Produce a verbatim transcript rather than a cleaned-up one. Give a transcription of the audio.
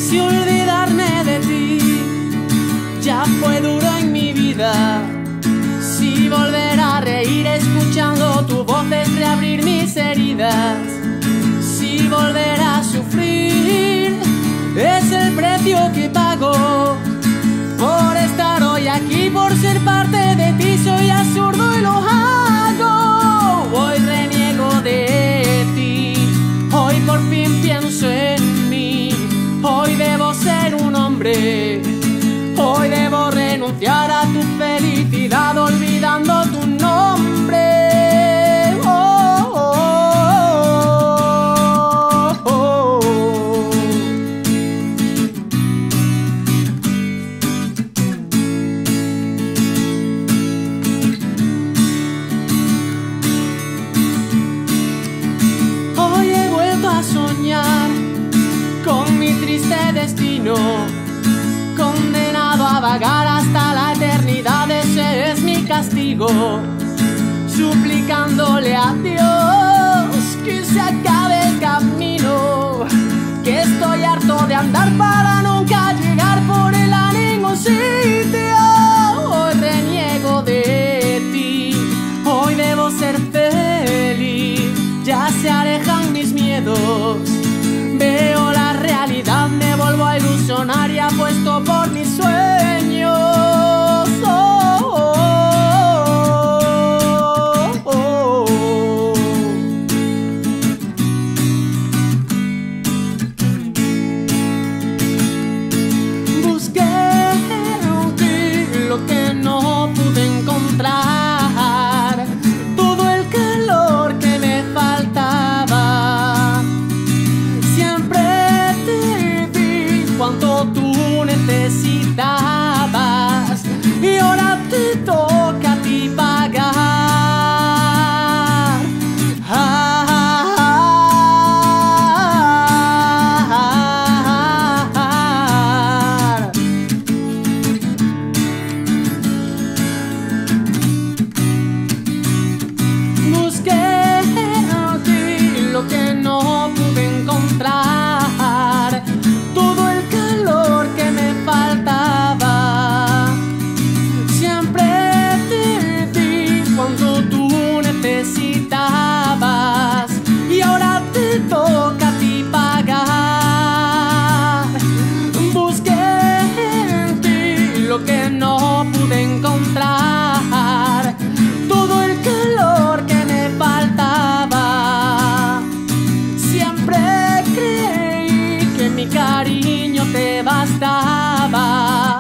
Si olvidarme de ti ya fue duro en mi vida, si volver a reír escuchando tu voz es reabrir mis heridas, si volver a sufrir es el precio que pago por estar hoy aquí, por ser parte de ti. Soy absurdo y lo hago. Hoy reniego de ti, hoy por fin pienso en mí. Hoy debo ser un hombre, hoy debo renunciar a tu felicidad olvidando tu nombre. Oh, oh, oh, oh. Hoy he vuelto a soñar con mi triste destino, condenado a vagar hasta la eternidad. Ese es mi castigo, suplicándole a Dios que se acabe el camino, que estoy harto de andar para nunca llegar por él a ningún sitio. Hoy reniego de ti, hoy debo ser feliz, ya se alejan mis miedos, veo la realidad, me vuelvo a ilusionar y apuesto por mis sueños. Oh, oh, oh, oh. Busqué en ti lo que no pude encontrar, todo el calor que me faltaba. Cuánto tú necesitabas y ahora te toca a ti pagar. Ah, ah, ah, ah. Busqué en ti lo que no pude encontrar, todo el calor que me faltaba. Siempre te di cuando tú necesitabas y ahora te toca a ti pagar. Busqué en ti lo que no pude encontrar, todo el calor que me faltaba. Siempre creí que mi cariño te bastaba.